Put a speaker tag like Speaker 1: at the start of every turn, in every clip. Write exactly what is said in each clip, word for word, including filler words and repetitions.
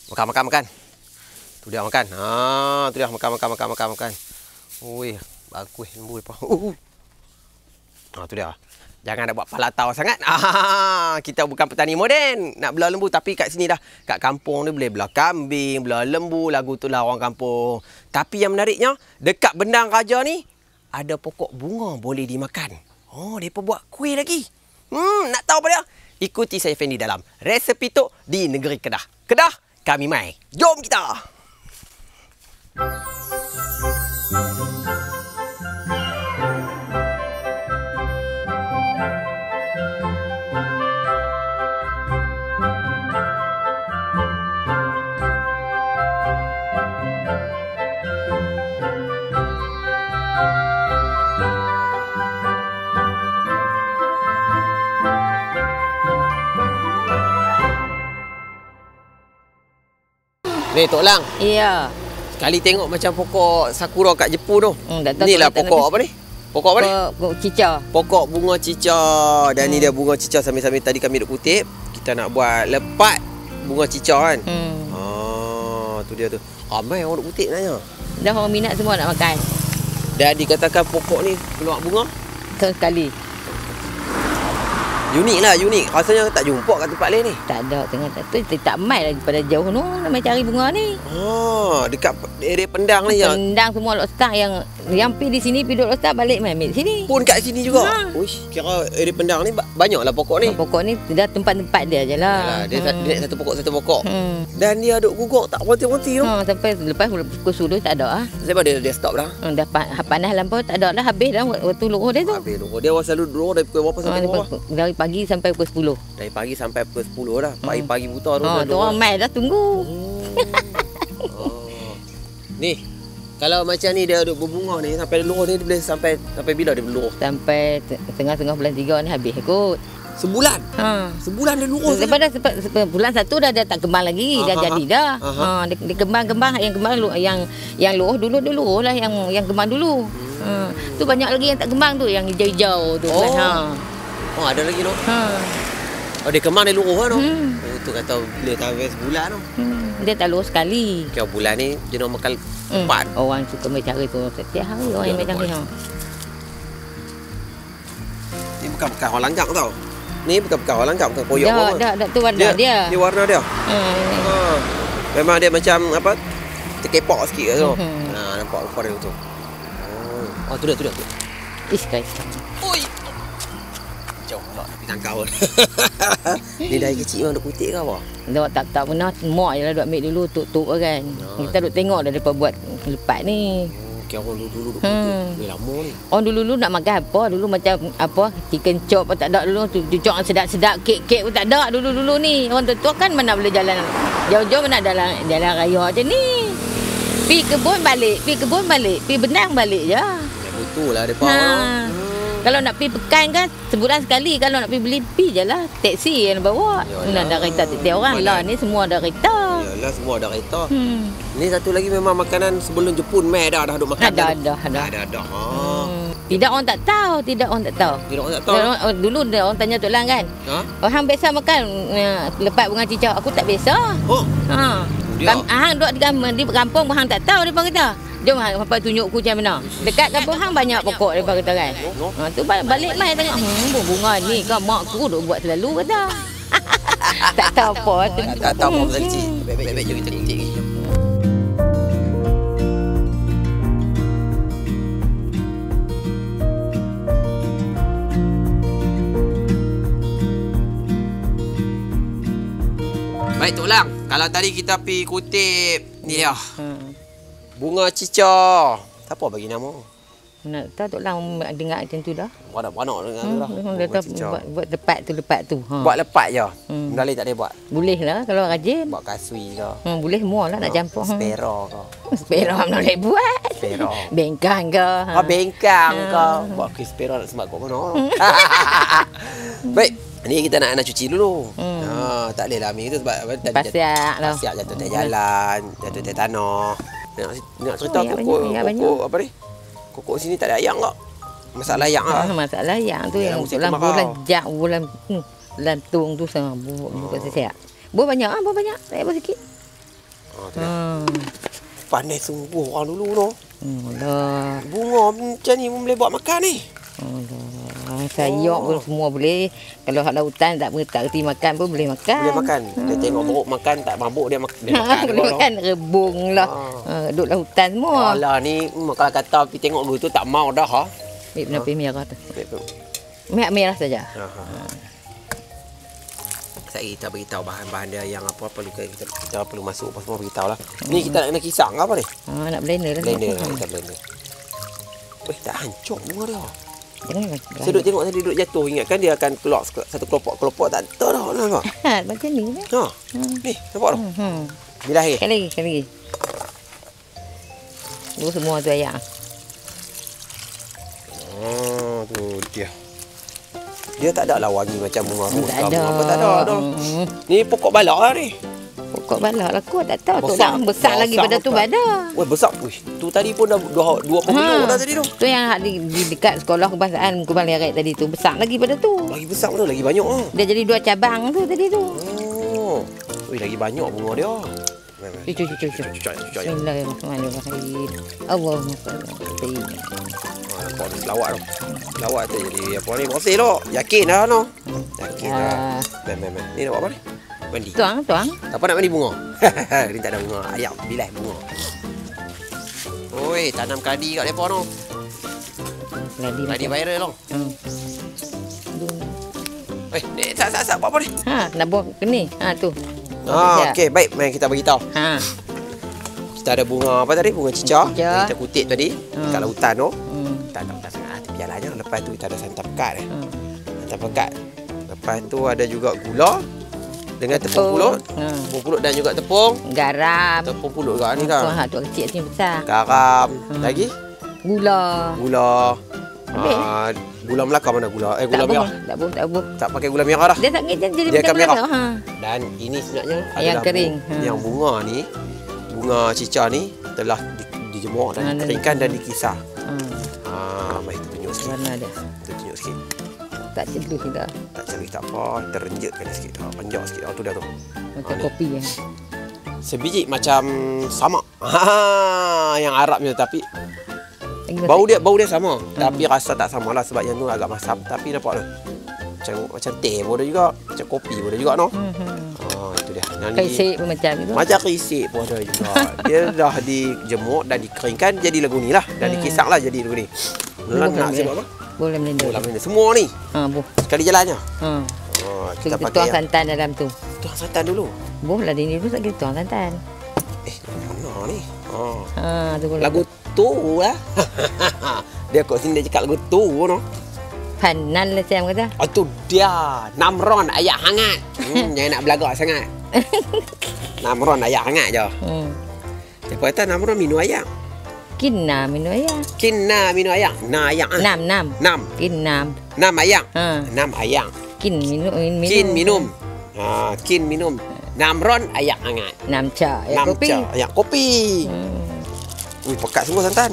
Speaker 1: Makan, makan, makan. Tu dia makan. Ha, tu dia makan, makan, makan, makan, makan. Ui, bagus lembu depa. Uh. Ha, tu dia. Jangan nak buat palatau sangat. Ah, kita bukan petani moden. Nak belah lembu tapi kat sini dah. Kat kampung ni boleh belah kambing, belah lembu, lagu tu lah orang kampung. Tapi yang menariknya, dekat Bendang Raja ni ada pokok bunga boleh dimakan. Oh, depa buat kuih lagi. Hmm, nak tahu apa dia? Ikuti saya Fendi dalam Resepi Tok di Negeri Kedah. Kedah, kami mai. Jom kita. Ni Tok Lang.
Speaker 2: Iya.
Speaker 1: Sekali tengok macam pokok sakura kat Jepun tu.
Speaker 2: Hmm, tak tahu
Speaker 1: ni lah
Speaker 2: tak
Speaker 1: pokok
Speaker 2: nak
Speaker 1: apa ni? Pokok apa ni?
Speaker 2: Pokok cica.
Speaker 1: Pokok bunga cica. Dan hmm. ni dia bunga cica sambil-sambil tadi kami duk kutip. Kita nak buat lepat bunga cica kan.
Speaker 2: Hmm.
Speaker 1: Ah, tu dia tu. Ramai orang duk kutip nanya.
Speaker 2: Dah orang minat semua nak makan.
Speaker 1: Dan dikatakan pokok ni keluar bunga
Speaker 2: Setahun sekali.
Speaker 1: Unik lah, unik. Rasanya tak jumpa kat tempat lain ni.
Speaker 2: Tak ada, tengah tak tu tak mai lagi pada jauh tu nak mai cari bunga ni.
Speaker 1: Oh, dekat area Pendang ni yang
Speaker 2: Pendang semua lostak yang yang pi di sini pi duduk lostak balik mai ambil sini.
Speaker 1: pun kat sini juga.
Speaker 2: Ha.
Speaker 1: Uish, kira area Pendang ni banyaklah pokok ni.
Speaker 2: Pokok ni dah tempat-tempat dia je lah.
Speaker 1: Yalah, dia, hmm. dia satu pokok satu pokok.
Speaker 2: Hmm.
Speaker 1: Dan dia duk guguk tak berhenti-henti tu.
Speaker 2: Ha, sampai lepas pukul sepuluh tak ada ah.
Speaker 1: Sebab dia dia stop dah.
Speaker 2: Ha, dah panas lampau tak ada dah habis dah waktu luruh dia tu.
Speaker 1: Habis tu. Dia selalu duduk dari pukul berapa sampai
Speaker 2: Ha,
Speaker 1: berapa?
Speaker 2: dari pagi sampai pukul sepuluh.
Speaker 1: Dari pagi sampai pukul sepuluh dah. Pagi-pagi buta tu.
Speaker 2: Ha, tu orang mai dah tunggu.
Speaker 1: Oh. Ni, kalau macam ni dia duduk berbunga ni sampai luruh ni dia boleh sampai sampai bila dia luruh?
Speaker 2: Sampai tengah-tengah bulan tiga ni habis kot.
Speaker 1: Sebulan.
Speaker 2: Ha.
Speaker 1: Sebulan dia luruh.
Speaker 2: Daripada bulan satu dah dah tak kembang lagi, dah
Speaker 1: Aha.
Speaker 2: jadi dah.
Speaker 1: Aha.
Speaker 2: Ha, dia, dia kembang-kembang yang kembang yang yang luruh dulu dia luruh lah yang yang kembang dulu. Ha. Tu banyak lagi yang tak kembang tu, yang hijau-hijau tu
Speaker 1: Oh.
Speaker 2: kan. Ha.
Speaker 1: Oh, ada lagi tu.
Speaker 2: Ha.
Speaker 1: Oh, dia kembang dia luruh kan tu.
Speaker 2: Hmm.
Speaker 1: Oh, tu kata bila sampai sebulan tu.
Speaker 2: Hmm. Dia tak luruh sekali.
Speaker 1: Kira bulan ni dia nak makan
Speaker 2: Hmm.
Speaker 1: empat.
Speaker 2: Orang suka main cara tu setiap hari orang yang main cara ha.
Speaker 1: Ni bukan bekas orang langgam tau. Ni bukan bekas orang langgam, bukan koyak
Speaker 2: Dah,
Speaker 1: apa.
Speaker 2: dah, dah tu warna dia. dia.
Speaker 1: Ni warna dia.
Speaker 2: Ha, ini.
Speaker 1: Ha. Memang dia macam apa? Terkepok sikit tu.
Speaker 2: Mhm.
Speaker 1: Ha, nampak rupa dia tu. Oh. Oh, tu dia, tu dia, tu.
Speaker 2: Ish guys.
Speaker 1: Oi. Jauh pula tapi tangkau. Ni dari kecil memang duk kutip ke apa?
Speaker 2: Dah tak tak pernah mak je lah duk ambil dulu tuk-tuk kan.
Speaker 1: Oh.
Speaker 2: Kita duk tengok dah depa buat lepat ni.
Speaker 1: Oh, kira orang dulu-dulu duk
Speaker 2: Hmm.
Speaker 1: kutip. Ni lama ni.
Speaker 2: Orang dulu-dulu nak makan apa? Dulu macam apa? Chicken chop pun tak ada dulu. Tu cucuk sedap-sedap, kek-kek pun tak ada dulu-dulu ni. Orang tua kan mana boleh jalan jauh-jauh mana jalan jalan raya macam ni. Pi kebun balik, pi kebun balik, pi Bendang balik je.
Speaker 1: Ya betul lah depa.
Speaker 2: Ha.
Speaker 1: Ha.
Speaker 2: Kalau nak pi pekan kan sebulan sekali, kalau nak pi beli pi je lah. Taksi yang bawa.
Speaker 1: Yalah.
Speaker 2: Nak ada kereta tiap orang lah ni semua ada kereta.
Speaker 1: Yalah semua ada kereta.
Speaker 2: Hmm.
Speaker 1: Ni satu lagi memang makanan sebelum Jepun mai dah dah duk makan.
Speaker 2: Ada,
Speaker 1: dah.
Speaker 2: ada, ada.
Speaker 1: Ada ada. Ha.
Speaker 2: Hmm. Tidak orang tak tahu, tidak orang tak tahu.
Speaker 1: Tidak orang tak tahu.
Speaker 2: Orang, oh, dulu dia orang tanya Tok Lang kan.
Speaker 1: Ha?
Speaker 2: Orang biasa makan uh, lepat bunga cicak. Aku tak biasa.
Speaker 1: Oh.
Speaker 2: Ha.
Speaker 1: Dia.
Speaker 2: Kam, hang duduk di kampung, di kampung hang tak tahu depa kata. Jom hang papa tunjuk aku macam mana. Dekat kampung hang banyak pokok depa kata kan. Ha tu balik, balik mai tengok hmm bunga ni kan mak aku duk buat selalu kata. Tak tahu apa tu.
Speaker 1: Tak, tak tahu apa pasal kecil. Baik-baik je kita kutip ni. Baik Tok Lang, kalau tadi kita pi kutip ni dia.
Speaker 2: Hmm.
Speaker 1: Bunga cica. Siapa bagi nama?
Speaker 2: Nak tahu Tok Lang dengar macam tu dah.
Speaker 1: Banyak-banyak dengan tu
Speaker 2: Hmm,
Speaker 1: lah.
Speaker 2: dia
Speaker 1: Bunga
Speaker 2: kata
Speaker 1: cica.
Speaker 2: buat, buat lepat tu lepat tu. Ha.
Speaker 1: Buat lepat je.
Speaker 2: Hmm.
Speaker 1: Benda lain tak boleh buat.
Speaker 2: Boleh lah kalau rajin.
Speaker 1: Buat kasui ke.
Speaker 2: Hmm, boleh semua lah nak
Speaker 1: Ha,
Speaker 2: campur. Hmm.
Speaker 1: Spero ke.
Speaker 2: Spero mana boleh buat.
Speaker 1: Spero.
Speaker 2: Bengkang ke. Ha.
Speaker 1: Ha, bengkang
Speaker 2: Ha.
Speaker 1: ke. Buat kuih spero nak sembah kat mana. Baik. Ni kita nak nak cuci dulu.
Speaker 2: Hmm.
Speaker 1: Ha, tak boleh lah ambil tu sebab apa, tadi
Speaker 2: Pasiak lah.
Speaker 1: Pasiak jatuh atas jalan, jatuh atas tanah. Nak, nak cerita
Speaker 2: Oh, banyak,
Speaker 1: kokok,
Speaker 2: banyak, banyak.
Speaker 1: kokok apa ni? Kokok sini tak ada ayam tak? Masalah ayam lah.
Speaker 2: Ha, masalah yang tu
Speaker 1: Yalah,
Speaker 2: yang
Speaker 1: musim
Speaker 2: bulan
Speaker 1: kemarau.
Speaker 2: bulan jak bulan hmm, lantung tu sangat bu bukan
Speaker 1: Oh.
Speaker 2: siap. Bu banyak ah, bu banyak. Saya bu sikit.
Speaker 1: Ha, tu dia.
Speaker 2: Hmm.
Speaker 1: Pandai sungguh orang dulu tu.
Speaker 2: Allah.
Speaker 1: Bunga macam ni pun boleh buat makan ni.
Speaker 2: Allah. Sayok pun semua boleh. Kalau hak lautan tak tak reti makan pun boleh makan.
Speaker 1: Boleh makan. Dia tengok buruk makan tak mabuk dia, mak dia makan.
Speaker 2: Boleh makan rebung lah. Ha. Duduk lautan semua.
Speaker 1: Alah ni kalau kata pergi tengok dulu tu tak mau dah ha.
Speaker 2: Baik benar pergi merah tu.
Speaker 1: Baik tu.
Speaker 2: Merah saja.
Speaker 1: Ha. ha. Saya kita beritahu bahan-bahan dia yang apa perlu kita, kita perlu masuk apa semua beritahu lah. Hmm. Ni kita nak kena kisar apa ni?
Speaker 2: Ha, nak blender lah.
Speaker 1: Blender lah, kita blender. Weh, tak hancur bunga dia.
Speaker 2: Jangan.
Speaker 1: Saya duduk tengok tadi duduk jatuh, ingatkan dia akan keluar satu kelopak-kelopak tak tahu dah. Nampak?
Speaker 2: Ha, macam ni lah.
Speaker 1: Ha. Hmm. Ni, nampak tak?
Speaker 2: Hmm. hmm.
Speaker 1: Bila lagi?
Speaker 2: Sekali lagi, sekali lagi. Dua semua tu ayam.
Speaker 1: Oh, tu dia. Dia tak ada lah wangi macam bunga
Speaker 2: Tak
Speaker 1: rosa,
Speaker 2: ada.
Speaker 1: bunga apa tak ada dah.
Speaker 2: Hmm.
Speaker 1: Ni pokok balak lah ni.
Speaker 2: Pokok balak lah aku tak tahu tu
Speaker 1: Besar.
Speaker 2: dah besar
Speaker 1: Besar
Speaker 2: lagi pada tu
Speaker 1: apa?
Speaker 2: pada.
Speaker 1: Weh, besar. Wih, tu tadi pun dah dua dua kilo dah tadi tu.
Speaker 2: Tu yang hak di, di dekat sekolah kebangsaan Kubang Lerek tadi tu besar lagi pada tu.
Speaker 1: Lagi besar tu, lagi banyak ah.
Speaker 2: Dia jadi dua cabang tu tadi tu.
Speaker 1: Oh. Wih, lagi banyak bunga dia.
Speaker 2: Cucu cucu cucu.
Speaker 1: Cucuk, cucuk.
Speaker 2: Bismillahirrahmanirrahim. Allahumma salli ala sayyidina.
Speaker 1: Ha, nampak ni lawak tu. Lawak tu jadi apa ni? Bersih tu. Yakin dah no. Yakin dah. Ben ben ben. Ni nak buat apa ni? Mandi.
Speaker 2: Tuang tuang.
Speaker 1: Apa nak mandi bunga? Ni tak ada bunga. Ayam bilai bunga. Oi, tanam kadi kat depa tu.
Speaker 2: Ladi
Speaker 1: Kadi viral tu.
Speaker 2: Hmm.
Speaker 1: Eh, ni sat sat sat buat apa ni?
Speaker 2: Ha, nak buat ke ni? Ha tu.
Speaker 1: Ah, okey, baik. Mari kita bagi tahu.
Speaker 2: Ha.
Speaker 1: Kita ada bunga apa tadi? Bunga cicak.
Speaker 2: Cicak.
Speaker 1: Yang kita kutip tadi
Speaker 2: Hmm.
Speaker 1: kat lautan tu.
Speaker 2: Hmm.
Speaker 1: Tak tahu tak sangat. Tapi biarlah je. Lepas tu kita ada santan pekat. Eh.
Speaker 2: Hmm.
Speaker 1: Santan pekat. Lepas tu ada juga gula dengan tepung
Speaker 2: Tepung.
Speaker 1: pulut.
Speaker 2: Hmm.
Speaker 1: Tepung pulut dan juga tepung.
Speaker 2: Garam.
Speaker 1: Tepung pulut juga ni
Speaker 2: Tu
Speaker 1: dah.
Speaker 2: ha tu kecil sini besar.
Speaker 1: Garam.
Speaker 2: Hmm.
Speaker 1: Lagi?
Speaker 2: Gula.
Speaker 1: Gula.
Speaker 2: Habis?
Speaker 1: Ah, gula Melaka mana gula? Eh, gula
Speaker 2: tak
Speaker 1: merah.
Speaker 2: Bung, tak bung, tak bung.
Speaker 1: Tak pakai gula merah dah.
Speaker 2: Dia tak jadi jadi
Speaker 1: Dia akan merah.
Speaker 2: Ha.
Speaker 1: Dan ini sebenarnya
Speaker 2: Yang
Speaker 1: adalah
Speaker 2: kering.
Speaker 1: bu-
Speaker 2: Ha.
Speaker 1: Yang bunga ni, bunga cica ni telah di, dijemur dan
Speaker 2: Ha, dan
Speaker 1: dikeringkan dan dikisar.
Speaker 2: Ha.
Speaker 1: Ah, mari kita tunjuk sikit.
Speaker 2: Warna dia.
Speaker 1: Kita tunjuk sikit.
Speaker 2: Tak celuh dah.
Speaker 1: Tak cari tak apa, terenjutkan dia sikit. Ha, panjang sikit. Oh, tu dah tu.
Speaker 2: Macam
Speaker 1: ni.
Speaker 2: kopi ya.
Speaker 1: Sebiji macam samak. Ha, yang Arabnya tapi
Speaker 2: Lagi
Speaker 1: bau dia bau dia sama,
Speaker 2: Hmm.
Speaker 1: tapi rasa tak samalah sebab yang tu agak masam. Tapi nampak tu. Macam macam teh pun ada juga, macam kopi pun ada juga no.
Speaker 2: Hmm. hmm.
Speaker 1: Ha, itu dia. Yang ni-
Speaker 2: Kaisik pun macam tu.
Speaker 1: Macam krisik pun ada juga. Dia dah dijemur dan dikeringkan jadi lagu ni lah. Dan
Speaker 2: Hmm.
Speaker 1: dikisar lah jadi lagu ni. Nak nak sebab apa?
Speaker 2: Boleh blender.
Speaker 1: Bola benda. Semua ni.
Speaker 2: Ha, bu.
Speaker 1: Sekali jalannya.
Speaker 2: Ha.
Speaker 1: Oh,
Speaker 2: Kita,
Speaker 1: kita
Speaker 2: kita
Speaker 1: pakai
Speaker 2: tuang
Speaker 1: yang
Speaker 2: santan dalam tu.
Speaker 1: tuang santan dulu.
Speaker 2: Bu lah dia ni dulu tak kita tuang santan.
Speaker 1: Eh, mana ni? Oh.
Speaker 2: Ha, tu boleh.
Speaker 1: Lagu tu lah. Dia kat sini dia cakap lagu tu no.
Speaker 2: Panan lah saya kata.
Speaker 1: Oh, tu dia. Namron ayak hangat. Hmm, jangan nak belagak sangat. Namron ayak hangat je.
Speaker 2: Hmm.
Speaker 1: Siapa kata Namron minum ayak?
Speaker 2: Kina minum ayam.
Speaker 1: Kinna minum ayak. Na ayak ah.
Speaker 2: Nam nam.
Speaker 1: Nam.
Speaker 2: Kinam.
Speaker 1: Nam ayak.
Speaker 2: Ha.
Speaker 1: Nam ayak.
Speaker 2: Kin minum minum.
Speaker 1: Kin minum. Ha, kin minum. Namron ayak hangat.
Speaker 2: Nam cha. Ya
Speaker 1: Nam
Speaker 2: kopi.
Speaker 1: ca ayak kopi.
Speaker 2: Hmm.
Speaker 1: Ui, pekat semua santan.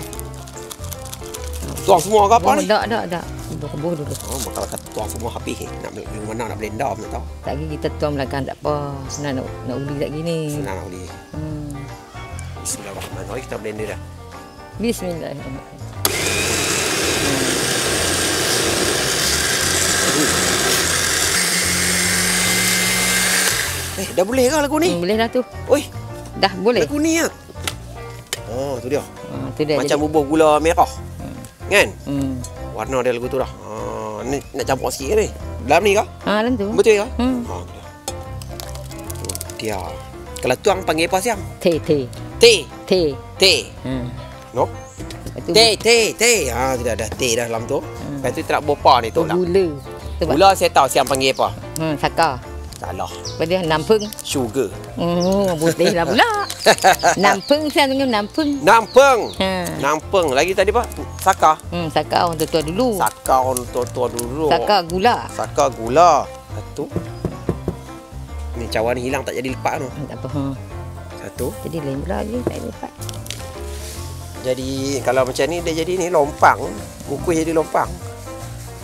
Speaker 1: Tuang semua ke apa
Speaker 2: Oh,
Speaker 1: ni?
Speaker 2: dak dak dak. Buh dulu.
Speaker 1: Oh, kalau kata tuang semua habis eh. Nak beli mana nak blender tak tahu.
Speaker 2: Tak lagi kita tuang belakang tak apa. Senang nak nak undi tak gini.
Speaker 1: Senang nak beli.
Speaker 2: Hmm.
Speaker 1: Bismillahirrahmanirrahim. Kita blender dah.
Speaker 2: Bismillahirrahmanirrahim.
Speaker 1: Eh, dah boleh ke lagu ni?
Speaker 2: Hmm, boleh dah tu.
Speaker 1: Oi,
Speaker 2: Dah boleh.
Speaker 1: lagu ni ya. Oh, tu dia.
Speaker 2: Ha, tu dia.
Speaker 1: Macam
Speaker 2: jadi.
Speaker 1: bubur gula merah. Kan?
Speaker 2: Hmm.
Speaker 1: Warna dia lagu tu dah. Ha, ni nak campur sikit ke ni? Dalam ni ke?
Speaker 2: Ha, dalam tu.
Speaker 1: Betul ke?
Speaker 2: Hmm.
Speaker 1: Ha, tu dia. Kalau tuang panggil apa siang?
Speaker 2: Teh teh.
Speaker 1: Teh.
Speaker 2: Teh.
Speaker 1: Teh.
Speaker 2: Ha.
Speaker 1: No?
Speaker 2: Lepas tu
Speaker 1: Teh, teh, teh. Ha, sudah ada teh dah dalam tu.
Speaker 2: Hmm.
Speaker 1: Lepas tu tak bopa ni tu lah.
Speaker 2: gula. Sebab
Speaker 1: Gula saya tahu siang panggil apa.
Speaker 2: Hmm, saka.
Speaker 1: Salah.
Speaker 2: Lepas dia nampeng.
Speaker 1: Sugar.
Speaker 2: Oh, boleh lah pula. Nampeng saya dengan nampeng.
Speaker 1: Nampeng.
Speaker 2: Ha.
Speaker 1: Nampeng. Lagi tadi apa? Saka.
Speaker 2: Hmm, saka orang tua dulu.
Speaker 1: Saka orang tua-tua dulu.
Speaker 2: Saka gula.
Speaker 1: Saka gula. Satu. Ni cawan ni hilang tak jadi lepak tu.
Speaker 2: Hmm, tak apa. Ha.
Speaker 1: Satu.
Speaker 2: Jadi lain pula je tak dapat.
Speaker 1: Jadi kalau macam ni dia jadi ni lompang. Kukuh jadi lompang.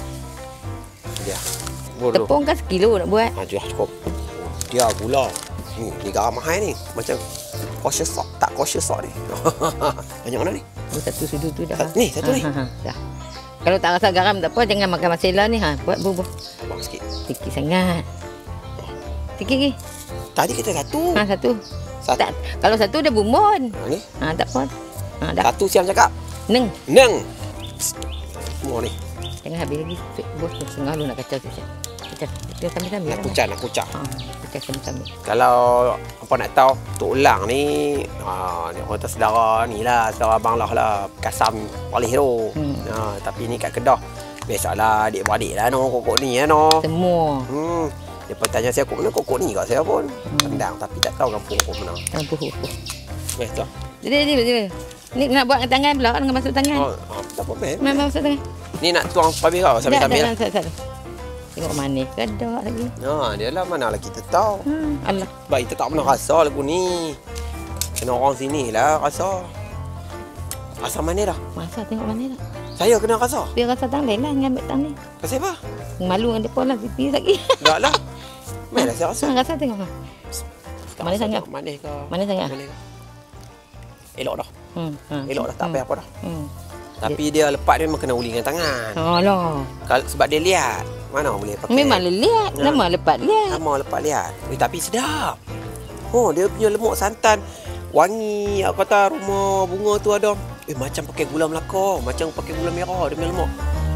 Speaker 1: Dia. Bodoh.
Speaker 2: Tepung kan sekilo nak buat.
Speaker 1: Ha, dah cukup. Dia gula. Ni, ni garam mahal ni. Macam cautious sok, tak cautious sok ni. Banyak mana ni?
Speaker 2: Oh, satu sudu tu dah.
Speaker 1: Ni, satu
Speaker 2: ha,
Speaker 1: ni.
Speaker 2: Ha, ha, dah. Kalau tak rasa garam tak apa, jangan makan masela ni. Ha, buat bubuh.
Speaker 1: Buang sikit.
Speaker 2: Sikit sangat. Sikit lagi.
Speaker 1: Tadi kita satu.
Speaker 2: Ha, satu.
Speaker 1: Satu.
Speaker 2: Tak, kalau satu dah bumbun.
Speaker 1: Ha, ni.
Speaker 2: Ha, tak apa. Ha, dah.
Speaker 1: Satu siap cakap.
Speaker 2: Neng.
Speaker 1: Neng. Semua ni.
Speaker 2: Jangan habis lagi. Bos tu setengah lu nak kacau tu. Kacau. Kacau sambil-sambil.
Speaker 1: Nak kucah, nak kucah.
Speaker 2: Ha, kacau sambil-sambil.
Speaker 1: Kalau apa nak tahu, Tok Ulang ni, ha, ni orang kata saudara ni lah, saudara abang lah lah, Kasam Walih tu.
Speaker 2: Hmm.
Speaker 1: Ha, tapi ni kat Kedah. Biasalah adik-beradik lah no, kokok ni ya no.
Speaker 2: Semua.
Speaker 1: Hmm. Dia pun tanya saya, kok mana kokok ni kat saya pun. Hmm. Pendang tapi tak tahu kampung kokok mana.
Speaker 2: Campur hukum.
Speaker 1: Eh, tu.
Speaker 2: Jadi, jadi, jadi. Ni nak buat dengan tangan pula, dengan masuk tangan.
Speaker 1: Oh, oh, tak apa, meh.
Speaker 2: Memang masuk tangan.
Speaker 1: Ni nak tuang pabih kau sambil-sambil lah.
Speaker 2: Tak, tak, tak. Tengok manis ke dak lagi.
Speaker 1: Ha, dia lah mana lah kita tahu.
Speaker 2: Hmm, Allah.
Speaker 1: Sebab kita tak pernah rasa lagu ni. Kena orang sini lah rasa. Rasa mana dah?
Speaker 2: Masa tengok manis tak?
Speaker 1: Saya kena rasa.
Speaker 2: Biar rasa tang lain lah, ambil tang ni.
Speaker 1: Rasa apa?
Speaker 2: Malu dengan dia pun lah, pipi lagi.
Speaker 1: Tak lah. Mana lah saya rasa.
Speaker 2: Ha, rasa tengok. Ha.
Speaker 1: Tak
Speaker 2: Manis
Speaker 1: rasa
Speaker 2: sangat.
Speaker 1: tengok Manis ke?
Speaker 2: Manis sangat?
Speaker 1: Manis ke? Elok dah.
Speaker 2: Hmm, ha.
Speaker 1: Elok dah, tak payah apa dah.
Speaker 2: Hmm.
Speaker 1: Tapi dia lepas dia memang kena uli dengan tangan.
Speaker 2: Alah.
Speaker 1: Kalau sebab dia lihat. Mana boleh pakai.
Speaker 2: Memang lihat,
Speaker 1: Ha.
Speaker 2: lama lepas lihat.
Speaker 1: Lama lepas lihat. Eh, tapi sedap. Oh, dia punya lemuk santan. Wangi, aku kata aroma bunga tu ada. Eh, macam pakai gula Melaka. Macam pakai gula merah. Dia punya lemuk.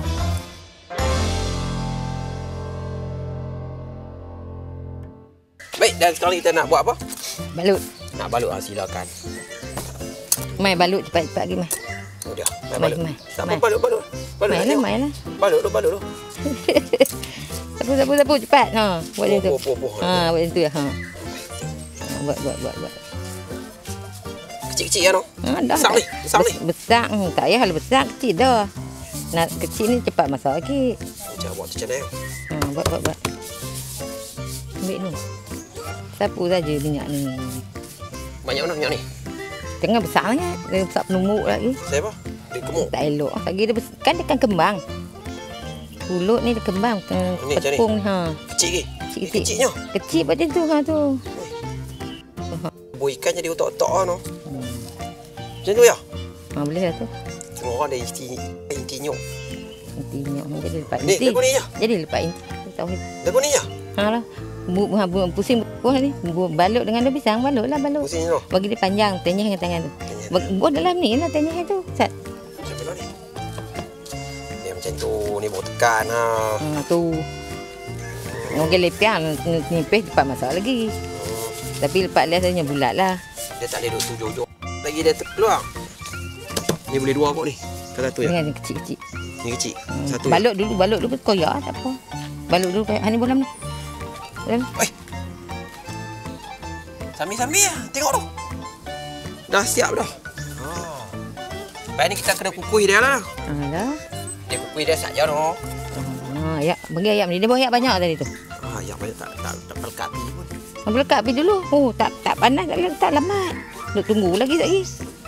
Speaker 1: Baik, dan sekarang kita nak buat apa?
Speaker 2: Balut.
Speaker 1: Nak balut lah, silakan.
Speaker 2: Mai balut cepat-cepat lagi mai.
Speaker 1: Oh dia, mai
Speaker 2: Mai,
Speaker 1: balut.
Speaker 2: mai,
Speaker 1: Tak apa,
Speaker 2: mai.
Speaker 1: balut, balut. Balut
Speaker 2: Mai
Speaker 1: nak
Speaker 2: lah,
Speaker 1: tengok.
Speaker 2: mai lah.
Speaker 1: Balut tu, balut tu.
Speaker 2: Sapu, sapu, sapu cepat. Ha, buat macam tu.
Speaker 1: Poh, poh, poh, poh.
Speaker 2: Ha, buat macam tu ya. Ha. Ha, buat, buat, buat, buat.
Speaker 1: Kecil-kecil kan?
Speaker 2: Ha, dah.
Speaker 1: Besar
Speaker 2: dah.
Speaker 1: ni, besar ni.
Speaker 2: Bes- Besar, hmm, tak payah besar, kecil dah. Nak kecil ni cepat masak lagi.
Speaker 1: Macam buat macam mana?
Speaker 2: Ha, buat, buat, buat. Ambil ni. Sapu saja minyak ni.
Speaker 1: Banyak mana minyak ni?
Speaker 2: Jangan besar sangat. Dia besar penumuk lagi.
Speaker 1: Saya apa? Dia gemuk.
Speaker 2: Tak elok. Lagi dia besar. Kan dia kan kembang. Pulut ni dia kembang.
Speaker 1: Ni macam ni?
Speaker 2: Tepung ni. Ha.
Speaker 1: Kecil ke?
Speaker 2: Kecil-kecil.
Speaker 1: Kecilnya.
Speaker 2: Kecil macam tu. Ha, tu.
Speaker 1: Buah ikan jadi otak-otak kan? No?
Speaker 2: Hmm.
Speaker 1: Macam tu ya?
Speaker 2: Ha, boleh lah tu.
Speaker 1: Semua orang ada inti intinya.
Speaker 2: Intinya. Jadi lepas
Speaker 1: Ni,
Speaker 2: inti.
Speaker 1: lagu ni je.
Speaker 2: Jadi lepas inti. Tahu.
Speaker 1: Lagu ni je.
Speaker 2: Ha lah. Bu, bu, bu, pusing buah ni. Bu, balut dengan daun pisang. Balut lah balut.
Speaker 1: Pusing tu.
Speaker 2: Bagi dia panjang. Tenyah dengan tangan tu.
Speaker 1: Tenyah.
Speaker 2: Bagi- Buat dalam ni lah tenyah tu. Sat.
Speaker 1: Macam mana ni? Ni macam tu. Ni bawa tekan ha.
Speaker 2: Ha, tu. Orang lepian. Nipis cepat masak lagi.
Speaker 1: Hmm.
Speaker 2: Tapi lepas lihat saya bulat lah.
Speaker 1: Dia tak boleh duduk tujuh-tujuh. Lagi dia terkeluar. Ni boleh dua kot ni. Kata tu ya.
Speaker 2: Dengan yang kecil-kecil.
Speaker 1: Ni kecil.
Speaker 2: Hmm.
Speaker 1: Satu.
Speaker 2: Balut dulu. Balut dulu. Koyak tak apa. Balut dulu. Kayak ni bolam ni. Bolam ni.
Speaker 1: Eh. Sambil-sambil lah. Tengok tu. Dah siap dah. Ha. Baik ni kita kena kukuh dia lah.
Speaker 2: Ha dah.
Speaker 1: Dia kukuh dia saja no.
Speaker 2: Ha ya. Bagi ayam ni. Dia buat ayam banyak tadi tu.
Speaker 1: Ah, yang banyak tak tak tak pelekat api pun.
Speaker 2: Ambil lekat api dulu. Oh, tak tak panas tak tak lamat. Duk tunggu lagi lagi.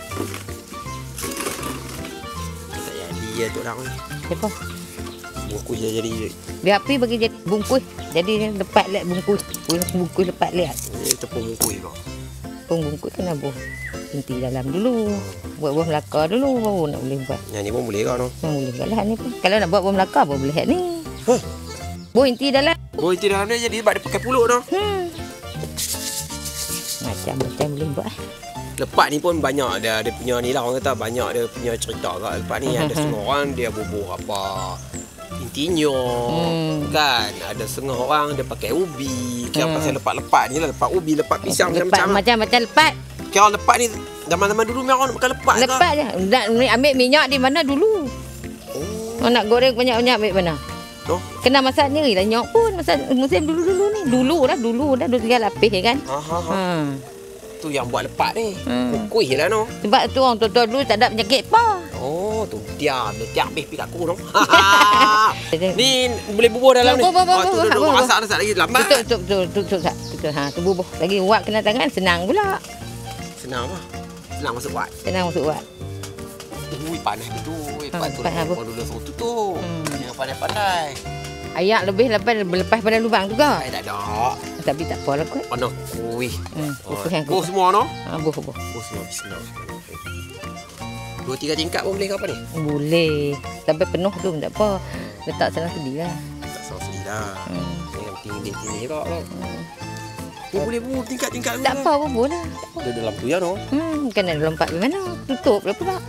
Speaker 1: Tak jadi ya tu orang ni.
Speaker 2: Siapa?
Speaker 1: Bungkus dia jadi
Speaker 2: Biar api bagi jadi bungkus. Jadi dia lepat lihat bungkus. Bungkus lepat lihat.
Speaker 1: ni tepung bungkus kau.
Speaker 2: Pun bungkus kena buh. Inti dalam dulu. Buat buah Melaka dulu baru nak boleh buat.
Speaker 1: Yang ni pun boleh kau no.
Speaker 2: Yang boleh buat lah ni pun. Kalau nak buat buah Melaka pun boleh ni.
Speaker 1: Huh.
Speaker 2: Buah inti dalam.
Speaker 1: Oh, itu dalam dia jadi sebab dia pakai pulut no.
Speaker 2: Hmm. Macam-macam boleh buat.
Speaker 1: Lepas ni pun banyak dia dia punya ni lah orang kata banyak dia punya cerita kat lepas ni ada setengah orang dia bubuh apa intinya
Speaker 2: Hmm.
Speaker 1: kan ada setengah orang dia pakai ubi kira
Speaker 2: Hmm.
Speaker 1: pasal lepak-lepak ni lah lepak ubi lepak pisang
Speaker 2: Lepat
Speaker 1: macam-macam
Speaker 2: macam-macam lepat.
Speaker 1: kira lepak ni zaman-zaman dulu memang orang makan lepak
Speaker 2: Lepat je. Nak ambil minyak di mana dulu.
Speaker 1: oh
Speaker 2: Oh, nak goreng banyak-banyak ambil mana?
Speaker 1: no
Speaker 2: Kena masak sendiri lah nyok pun. Masak musim dulu-dulu ni. Dulu lah, dulu dah. Dua tiga lapis je kan.
Speaker 1: ha ha ha
Speaker 2: Ha.
Speaker 1: tu yang buat lepak ni
Speaker 2: Hmm.
Speaker 1: kuih lah no
Speaker 2: Sebab tu orang tua-tua dulu tak ada penyakit apa.
Speaker 1: oh tu dia dia tiap habis pergi kat aku no
Speaker 2: Ni
Speaker 1: ni boleh bubuh dalam ni
Speaker 2: Bubuh, bubuh,
Speaker 1: oh tu
Speaker 2: bubuh,
Speaker 1: duduk
Speaker 2: bubuh.
Speaker 1: masak dah lagi lambat
Speaker 2: tutup, tutup, tutup, tutup, tutup, tutup. Ha, tu bubuh. Lagi uap kena tangan, senang pula.
Speaker 1: senang apa senang masuk buat
Speaker 2: Senang masuk uap.
Speaker 1: Ui, panas betul.
Speaker 2: Ha,
Speaker 1: Lepas tu
Speaker 2: panas apa?
Speaker 1: orang dulu suruh tutup.
Speaker 2: Hmm.
Speaker 1: Jangan pandai-pandai.
Speaker 2: Ayak lebih lepas, lepas pada lubang tu ke?
Speaker 1: Ay, tak ada.
Speaker 2: Tapi tak apalah kot.
Speaker 1: Oh, no. Ui.
Speaker 2: Hmm,
Speaker 1: Oh,
Speaker 2: buh yang
Speaker 1: buh semua, no?
Speaker 2: Ha, buh buh.
Speaker 1: Buh semua. Bismillahirrahmanirrahim. Dua, tiga tingkat pun boleh ke apa ni?
Speaker 2: Boleh. Sampai penuh tu tak apa. Letak sana sendiri lah.
Speaker 1: Tak salah sendiri lah.
Speaker 2: Hmm.
Speaker 1: Yang penting dia tinggi tak lah.
Speaker 2: Hmm.
Speaker 1: Oh, boleh buh tingkat-tingkat tu.
Speaker 2: Tak apa, buh lah.
Speaker 1: Dia dalam tu ya, no?
Speaker 2: Hmm, kan ada lompat ke mana? Tutup lah pula.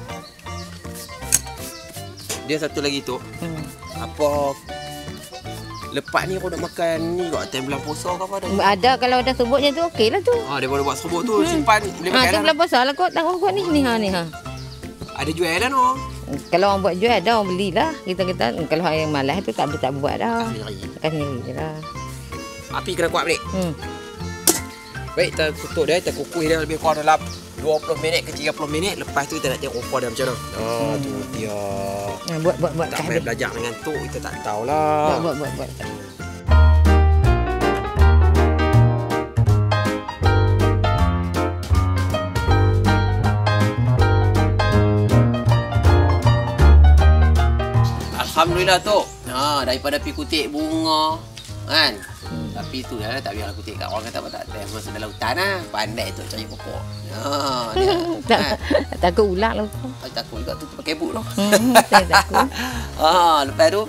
Speaker 1: Dia satu lagi tu.
Speaker 2: Hmm.
Speaker 1: Apa lepas ni kau nak makan ni kat time bulan puasa ke apa dah?
Speaker 2: Ada kalau ada sebutnya tu okey lah tu.
Speaker 1: Ha, dia boleh buat serbuk tu simpan boleh
Speaker 2: Ha,
Speaker 1: makan
Speaker 2: tu
Speaker 1: dah.
Speaker 2: bulan puasa lah kot. Tahu kot ni. Ni ha, ni ha.
Speaker 1: Ada jual dah no.
Speaker 2: Kalau orang buat jual ada orang belilah. Kita kita kalau yang malas tu tak tak buat dah.
Speaker 1: Sendiri.
Speaker 2: Makan sendiri je lah.
Speaker 1: Api kena kuat balik.
Speaker 2: Hmm.
Speaker 1: Baik, kita tutup dia, kita kukuh dia lebih kurang dalam dua puluh minit ke tiga puluh minit. Lepas tu kita nak tengok rupa dia macam mana. Ha, hmm. tu dia.
Speaker 2: Ha, buat buat buat
Speaker 1: Tak
Speaker 2: kat
Speaker 1: payah
Speaker 2: habis.
Speaker 1: belajar dengan tu, kita tak tahulah.
Speaker 2: Buat buat buat buat.
Speaker 1: Alhamdulillah tu. Ha, daripada pi kutik bunga kan. Hmm. Tapi tu dah tak biarlah kutik kat orang kata apa tak ada. Masuk dalam hutan lah. Pandai tu cari pokok. Ha, dia.
Speaker 2: Tak,
Speaker 1: kan?
Speaker 2: takut ular lah.
Speaker 1: Saya takut juga tu pakai boot tu.
Speaker 2: Hmm, saya takut.
Speaker 1: Ha, lepas tu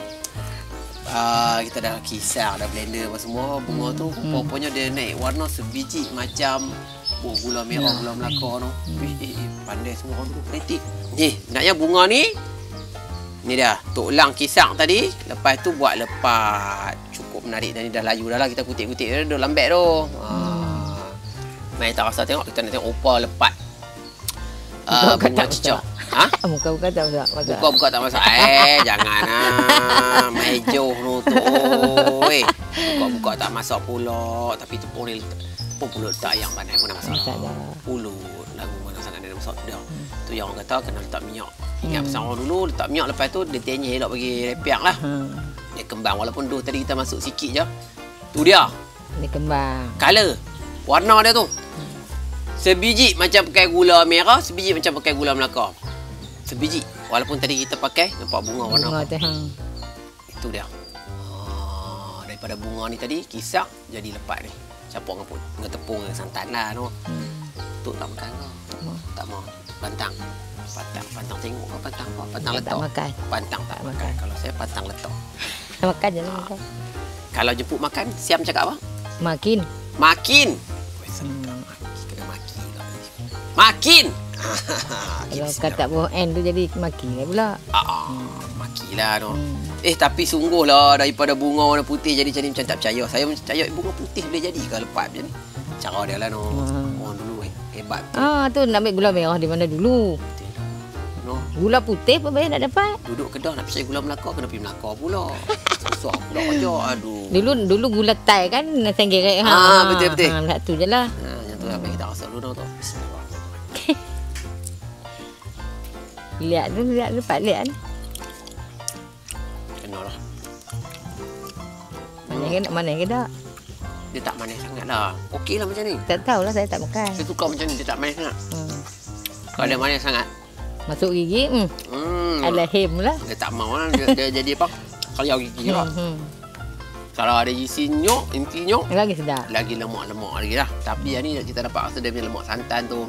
Speaker 1: ah, kita dah kisar, dah blender apa semua. Bunga tu
Speaker 2: Hmm.
Speaker 1: rupanya dia naik warna sebiji macam oh, gula merah, gula Melaka tu. Eh, eh, eh, pandai semua orang tu kreatif. Ni, naknya bunga ni ni dah Tok Lang kisar tadi. Lepas tu buat lepat. Cukup menarik dan ni dah layu dah lah. Kita kutik-kutik dia dah lambat tu. Ha. Main tak rasa tengok, kita nak tengok rupa lepat. Uh, bunga cicak. Ha?
Speaker 2: Muka-muka tak masak. masak.
Speaker 1: Buka-buka tak masak. Eh, jangan lah. Mejoh tu tu. Oi. Buka-buka tak masak pula. Tapi tepung ni tepung pulut tak ayam pandai pun dah masak.
Speaker 2: Tak ada.
Speaker 1: Pulut. Lagu mana sangat dia dah masak dah.
Speaker 2: Hmm.
Speaker 1: Tu yang orang kata kena letak minyak. Ingat
Speaker 2: Hmm.
Speaker 1: pesan orang dulu letak minyak, lepas tu dia tenyih elok bagi repiak lah.
Speaker 2: Hmm.
Speaker 1: Dia kembang walaupun dos tadi kita masuk sikit je. Tu dia.
Speaker 2: Ni kembang.
Speaker 1: Color. Warna dia tu. Sebiji macam pakai gula merah, sebiji macam pakai gula Melaka. Sebiji. Walaupun tadi kita pakai nampak bunga warna
Speaker 2: Bunga
Speaker 1: apa.
Speaker 2: tu. Ha.
Speaker 1: Itu dia. Ha, daripada bunga ni tadi kisar jadi lepat ni. Campur dengan, pun, dengan tepung dengan santan lah tu.
Speaker 2: Hmm.
Speaker 1: Tu tak makan ke?
Speaker 2: Tak mau.
Speaker 1: Tak mau. Pantang. Pantang. Pantang tengok ke pantang apa? Pantang
Speaker 2: Tak
Speaker 1: letak.
Speaker 2: makan.
Speaker 1: Pantang tak
Speaker 2: Tak
Speaker 1: makan.
Speaker 2: makan.
Speaker 1: Kalau saya pantang letak.
Speaker 2: Tak makan je lah. Makan.
Speaker 1: Kalau jemput makan, Siam cakap apa?
Speaker 2: Makin.
Speaker 1: Makin. Weh,
Speaker 2: Hmm.
Speaker 1: kena maki lah. Makin.
Speaker 2: Kalau kata bawah N tu jadi makin lah pula.
Speaker 1: Ah, makilah tu.
Speaker 2: Hmm.
Speaker 1: Eh, tapi sungguh lah daripada bunga warna putih jadi jadi macam tak percaya. Saya percaya bunga putih boleh jadi ke lepas macam ni. Cara dia lah no.
Speaker 2: Hmm.
Speaker 1: Orang dulu eh. Hebat.
Speaker 2: Ah, tu nak ambil gula merah di mana dulu.
Speaker 1: Betul lah. No.
Speaker 2: Gula putih pun banyak nak dapat.
Speaker 1: Duduk Kedah nak percaya gula Melaka kena pergi Melaka pula. Susah pula kerja. Aduh.
Speaker 2: Dulu dulu gula Thai kan senggeret.
Speaker 1: Ah, betul, betul.
Speaker 2: Ha, tu je lah.
Speaker 1: Ha, yang tu apa kita rasa dulu tu. Bismillahirrahmanirrahim.
Speaker 2: Lihat tu, lihat tu, dapat lihat ni.
Speaker 1: Kena lah.
Speaker 2: Mana ke nak mana ke tak?
Speaker 1: Dia tak manis sangat lah. Okey lah macam ni.
Speaker 2: Tak tahulah saya tak makan.
Speaker 1: Saya suka macam ni. Dia tak manis sangat.
Speaker 2: Hmm.
Speaker 1: Kalau dia manis sangat.
Speaker 2: Masuk gigi, hmm.
Speaker 1: Hmm.
Speaker 2: Alahim lah.
Speaker 1: Dia tak mau lah. Dia, dia jadi apa? Kalau gigi lah.
Speaker 2: Hmm.
Speaker 1: Kalau ada isi nyok, inti nyok.
Speaker 2: Lagi sedap.
Speaker 1: Lagi lemak-lemak lagi lah. Tapi yang ni kita dapat rasa dia punya lemak santan tu.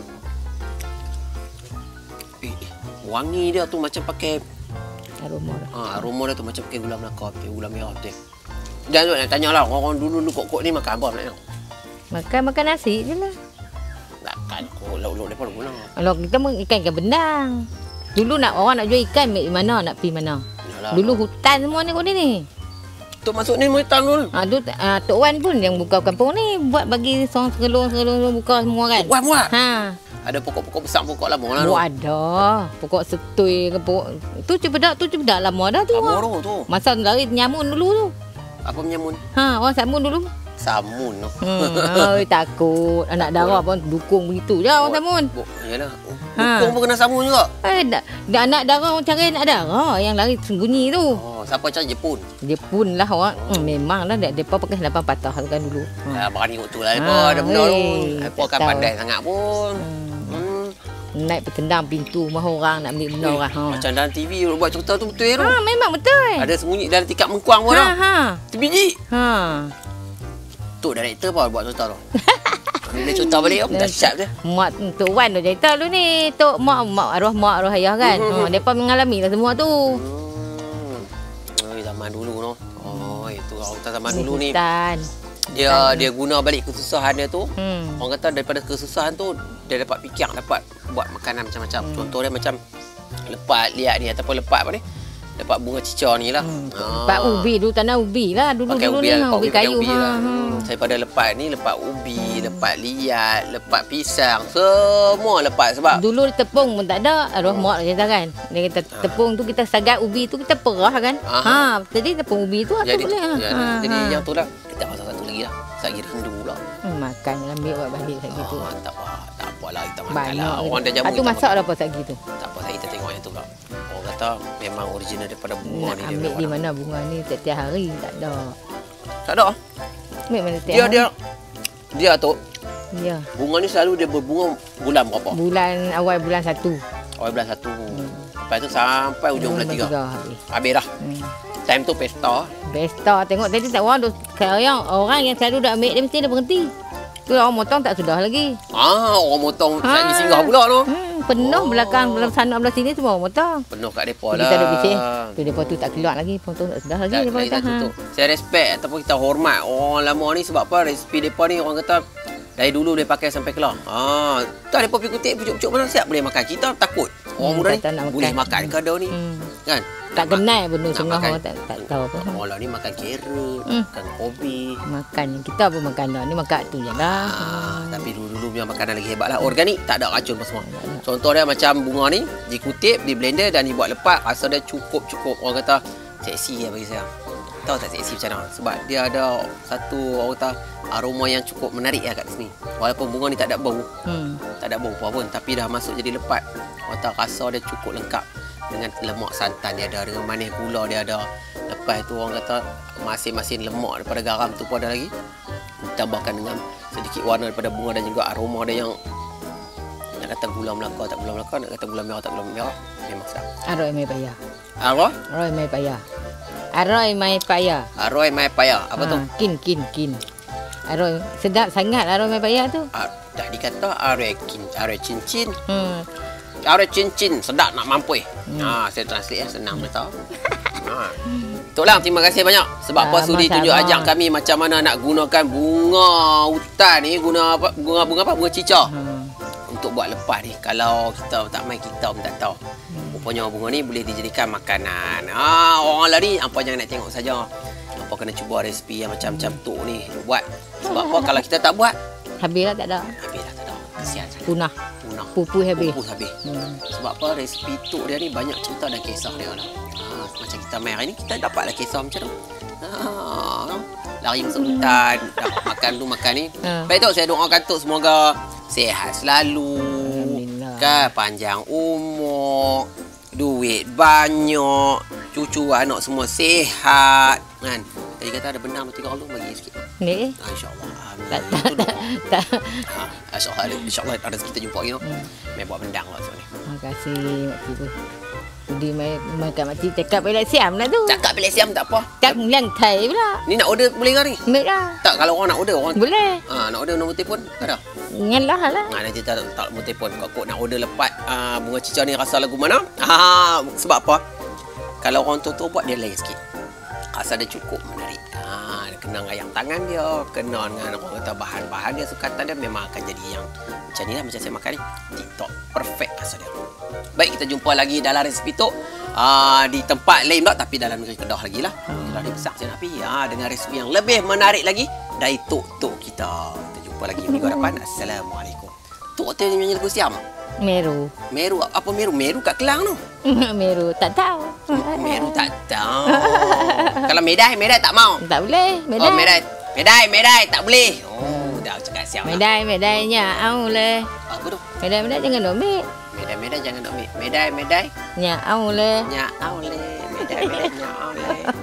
Speaker 1: Eh, eh, wangi dia tu macam pakai
Speaker 2: Aroma dah.
Speaker 1: ha, aroma dia tu macam pakai gula Melaka, pakai gula merah betul. Dan tu nak tanya lah, orang dulu dulu kok-kok ni makan apa sebenarnya?
Speaker 2: Makan makan nasi je lah.
Speaker 1: Makan kok lauk-lauk depan guna.
Speaker 2: Kalau kita mau ikan ikan bendang. Dulu nak orang nak jual ikan ambil mana nak pergi mana?
Speaker 1: Yalah.
Speaker 2: Dulu hutan semua ni kau ni ni.
Speaker 1: Tu masuk ni hutan dulu.
Speaker 2: Ha, tu uh, Tok Wan pun yang buka kampung ni buat bagi seorang sekelong-sekelong buka semua kan.
Speaker 1: Buat buat.
Speaker 2: Ha.
Speaker 1: Ada pokok-pokok besar, pokok lama lah.
Speaker 2: Oh, ada. Pokok setui ke pokok. Tu cepedak, tu cepedak lama dah tu.
Speaker 1: Lama tu tu.
Speaker 2: Masa lari nyamun dulu tu.
Speaker 1: Apa menyamun?
Speaker 2: Ha, orang samun dulu.
Speaker 1: Samun tu.
Speaker 2: Hmm, oi takut. Anak darah pun dukung begitu je orang samun.
Speaker 1: Bo, yalah.
Speaker 2: Ha.
Speaker 1: Dukung pun kena samun juga.
Speaker 2: Eh, da, da, anak darah orang cari anak darah yang lari sembunyi tu.
Speaker 1: Oh, siapa cari Jepun?
Speaker 2: Dia pun lah orang. Hmm, memanglah dia depa pakai lapan patah kan dulu.
Speaker 1: Ha,
Speaker 2: Ha.
Speaker 1: berani kot tu lah.
Speaker 2: Ha,
Speaker 1: Apa ada benda tu.
Speaker 2: weh,
Speaker 1: Apa
Speaker 2: tak
Speaker 1: kan
Speaker 2: tahu.
Speaker 1: pandai sangat pun.
Speaker 2: Hmm.
Speaker 1: Hmm.
Speaker 2: Naik bertendang pintu rumah orang nak ambil benda orang. Ha.
Speaker 1: Macam dalam T V buat cerita tu betul tu.
Speaker 2: Ha, memang betul.
Speaker 1: Ada sembunyi dalam tikap mengkuang pun
Speaker 2: Ha
Speaker 1: dah.
Speaker 2: ha.
Speaker 1: Terbiji.
Speaker 2: Ha.
Speaker 1: Tok director pun buat cerita tu. Bila cerita balik om dahsyat je.
Speaker 2: Mak Tok Wan tu cerita dulu ni. Tok mak mak arwah mak arwah ayah kan.
Speaker 1: Hmm.
Speaker 2: Ha, depa mengalami lah semua tu.
Speaker 1: Hmm. Oh, zaman dulu no. Oh, itu orang kata zaman dulu ni.
Speaker 2: Hutan.
Speaker 1: Dia dia guna balik kesusahan dia tu.
Speaker 2: Hmm.
Speaker 1: Orang kata daripada kesusahan tu dia dapat fikir, dapat buat makanan macam-macam.
Speaker 2: Hmm.
Speaker 1: Contoh dia macam lepat liat ni ataupun lepat apa ni? Lepat bunga cicar ni lah.
Speaker 2: Hmm.
Speaker 1: Ah.
Speaker 2: Lepat ubi dulu tanah ubi lah dulu
Speaker 1: Pakai
Speaker 2: dulu
Speaker 1: ubi,
Speaker 2: ni
Speaker 1: lah,
Speaker 2: ha, ubi
Speaker 1: pakai
Speaker 2: kayu
Speaker 1: ubi
Speaker 2: ha.
Speaker 1: lah.
Speaker 2: ha.
Speaker 1: Hmm. Daripada lepat ni, lepat ubi, hmm. lepat liat, lepat pisang, semua lepat sebab
Speaker 2: Dulu tepung pun tak ada. Arwah mak dia kata kan. Dia kata tepung tu kita sagat ubi tu kita perah kan.
Speaker 1: Aha.
Speaker 2: Ha, jadi tepung ubi tu apa
Speaker 1: jadi,
Speaker 2: boleh ha.
Speaker 1: jadi,
Speaker 2: ha.
Speaker 1: jadi
Speaker 2: ha.
Speaker 1: yang tu lah. Kita pasal satu lagi lah. Sagi rindu pula.
Speaker 2: Hmm, makan ambil buat balik lagi tu.
Speaker 1: Oh, tak apa. Tak apalah kita makan
Speaker 2: Banyak.
Speaker 1: lah. Orang dah jamu.
Speaker 2: Itu
Speaker 1: kita
Speaker 2: masak
Speaker 1: makan.
Speaker 2: dah apa lagi tu?
Speaker 1: Tak apa, saya kita tengok yang tu pula. Orang kata memang original daripada bunga
Speaker 2: Nak
Speaker 1: ni.
Speaker 2: ambil di mana bunga ni setiap hari tak ada.
Speaker 1: Tak ada.
Speaker 2: Ambil mana setiap
Speaker 1: Dia
Speaker 2: hari?
Speaker 1: dia dia tu
Speaker 2: Ya.
Speaker 1: bunga ni selalu dia berbunga bulan berapa?
Speaker 2: Bulan awal bulan satu.
Speaker 1: Awal bulan satu. Lepas tu sampai ujung bulan tiga.
Speaker 2: habis.
Speaker 1: Habis dah.
Speaker 2: Hmm.
Speaker 1: Time tu pesta.
Speaker 2: Pesta tengok tadi tak orang tu sekarang orang yang selalu dah ambil dia mesti dia berhenti. Tu orang motong tak sudah lagi.
Speaker 1: Ah, orang motong
Speaker 2: Ha.
Speaker 1: ha. singgah pula tu.
Speaker 2: Hmm, penuh
Speaker 1: Oh.
Speaker 2: belakang belah sana belah sini semua orang motong.
Speaker 1: Penuh kat depa
Speaker 2: Tu
Speaker 1: lah.
Speaker 2: kita ada bising. Tu depa tu tak keluar lagi, potong tak sudah lagi
Speaker 1: Tak,
Speaker 2: depa
Speaker 1: lagi
Speaker 2: kata.
Speaker 1: tak
Speaker 2: Ha.
Speaker 1: tutup. Saya respect ataupun kita hormat orang lama ni sebab apa? Resipi depa ni orang kata dari dulu dia pakai sampai kelar. Ah, tak depa pergi kutip pucuk-pucuk mana siap boleh makan. Kita takut. Orang
Speaker 2: Hmm,
Speaker 1: muda
Speaker 2: tak
Speaker 1: ni
Speaker 2: nak
Speaker 1: boleh
Speaker 2: makan.
Speaker 1: makan ke dah ni?
Speaker 2: Hmm.
Speaker 1: Kan?
Speaker 2: Tak
Speaker 1: Nak
Speaker 2: kenal benda
Speaker 1: nak
Speaker 2: setengah
Speaker 1: makan.
Speaker 2: orang tak tak tahu apa.
Speaker 1: Orang ni makan carrot,
Speaker 2: Hmm.
Speaker 1: makan kopi.
Speaker 2: Makan kita pun makan dah. Ni makan tu je lah.
Speaker 1: Ah, tapi dulu-dulu punya makanan lagi hebat lah. Organik, tak ada racun apa semua. Contoh dia macam bunga ni, dikutip, di blender dan dibuat lepat. Rasa dia cukup-cukup. Orang kata, seksi lah bagi saya. Tahu tak seksi macam mana? Sebab dia ada satu, orang kata, aroma yang cukup menarik lah kat sini. Walaupun bunga ni tak ada bau.
Speaker 2: Hmm.
Speaker 1: Tak ada bau apa pun. Tapi dah masuk jadi lepat. Orang kata rasa dia cukup lengkap. Dengan lemak santan dia ada, dengan manis gula dia ada. Lepas tu orang kata masing-masing lemak daripada garam tu pun ada lagi. Ditambahkan dengan sedikit warna daripada bunga dan juga aroma dia yang nak kata gula Melaka tak gula Melaka, nak kata gula merah tak gula merah, memang sedap.
Speaker 2: Aroy mai payah.
Speaker 1: Arwah?
Speaker 2: Aroy mai payah. Aroy mai payah.
Speaker 1: Aroy mai payah. Apa tu?
Speaker 2: Ha, kin kin kin. Aroy sedap sangat aroy mai payah tu.
Speaker 1: Ah, dah dikata aroy kin, aroy cincin.
Speaker 2: Hmm.
Speaker 1: Aroy cincin sedap nak mampui.
Speaker 2: Hmm.
Speaker 1: Ha, saya translate ya, senang boleh tahu. Ha. Itulah, terima kasih banyak sebab puas sudi
Speaker 2: Sama-sama.
Speaker 1: tunjuk ajak kami macam mana nak gunakan bunga hutan ni, guna apa? Bunga-bunga apa? Bunga cicak.
Speaker 2: Hmm.
Speaker 1: Untuk buat lepas ni. Kalau kita tak main, kita pun tak tahu. Rupanya bunga ni boleh dijadikan makanan. Ah, orang lari apa jangan nak tengok saja. Apa kena cuba resipi yang macam-macam tu ni buat. Sebab apa kalau kita tak buat,
Speaker 2: Habis lah tak ada.
Speaker 1: habis dah tak ada. Kesian sangat.
Speaker 2: Punah.
Speaker 1: Punah.
Speaker 2: Pupus habis.
Speaker 1: Pupus habis.
Speaker 2: Hmm.
Speaker 1: Sebab apa resipi tu dia ni banyak cerita dan kisah dia lah. Ha, macam kita main hari ni kita dapatlah kisah macam tu. Ha, lari masuk hutan, dapat makan tu makan ni.
Speaker 2: Ha.
Speaker 1: Baik tu saya doakan tu semoga sihat selalu.
Speaker 2: Alhamdulillah.
Speaker 1: Kan panjang umur, duit banyak, cucu anak semua sihat kan. Tadi kata ada benang tiga Allah bagi sikit.
Speaker 2: Ni.
Speaker 1: Ha, InsyaAllah.
Speaker 2: Tak
Speaker 1: Amin.
Speaker 2: tak
Speaker 1: Itu doa.
Speaker 2: tak.
Speaker 1: Ha, InsyaAllah ada, insyaAllah ada rezeki kita jumpa lagi. No?
Speaker 2: Hmm.
Speaker 1: Main buat bendang lah sebab ni.
Speaker 2: Terima kasih mak cik. Jadi mai makan mak cik cakap elak siam lah tu.
Speaker 1: Cakap pilih siam tak apa.
Speaker 2: Tak lang thai pula.
Speaker 1: Ni nak order boleh ke ni?
Speaker 2: Ambil lah.
Speaker 1: Tak, kalau orang nak order, orang
Speaker 2: Boleh.
Speaker 1: ha, nak order nombor telefon, ada.
Speaker 2: Ngalah lah.
Speaker 1: Ha, nanti tak tak nombor telefon. Kau nak order lepat uh, bunga cicak ni rasa lagu mana? Ha, sebab apa? Kalau orang tua-tua buat dia lain sikit. Rasa dia cukup menarik. Ha, dia kena ayam tangan dia, kena dengan orang kata bahan-bahan dia, sukatan dia memang akan jadi yang macam ni lah, macam saya makan ni. TikTok perfect rasa dia. Baik, kita jumpa lagi dalam resipi tu uh, di tempat lain pula, tapi dalam negeri Kedah lagi lah. Kedah ni besar saya nak pergi ha, dengan resipi yang lebih menarik lagi dari tok-tok kita. Kita jumpa lagi minggu depan. Assalamualaikum. Tok tu nyanyi lagu siam.
Speaker 2: Meru.
Speaker 1: Meru apa Meru? Meru kat Kelang tu.
Speaker 2: Meru tak tahu.
Speaker 1: Meru tak tahu. Kalau medai, medai tak mau.
Speaker 2: Tak boleh. Medai.
Speaker 1: Oh, medai. Medai, medai tak boleh. Oh, dah cakap siap lah.
Speaker 2: Medai, medainya au le.
Speaker 1: Apa tu?
Speaker 2: Medai, medai jangan ambil.
Speaker 1: Medai, medai jangan nak ambil. Medai, medai.
Speaker 2: Nya au le.
Speaker 1: Nyak, au le. Medai, medai, nyak, au le.